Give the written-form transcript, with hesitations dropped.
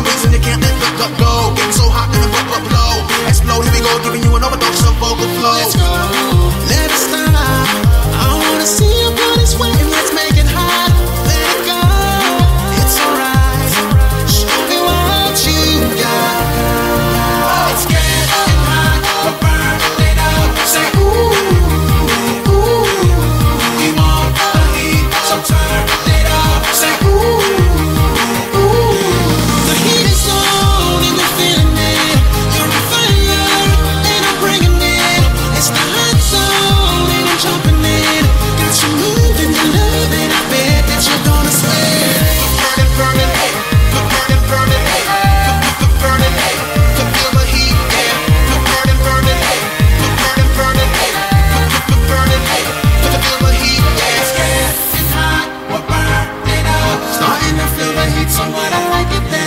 reason you can't let the cup go. Getting so hot, gonna blow. Explode, here we go, giving you an overdose of vocal flow. Let's go, let it start. I wanna see your body sweating, let's make it hot. Let it go, it's alright. Show me what you got. It's getting hot, we're burning up. Say ooh, ooh. We want the heat, so turn it up. Say ooh, ooh. The heat is on and you're feeling it. You're on fire and I'm bringing it. It's the hot zone and I'm jumping in. Got you moving, you love it. I bet that you're gonna sweat. Burning, burning, hey. Burning, burning, hey. Burning, hey. Feel the heat, yeah. Burning, burning, hey. Burning, burning, hey. Burning, hey. Feel the heat, yeah. It's getting hot, we're burning up. Starting to feel the heat, so what I like it there.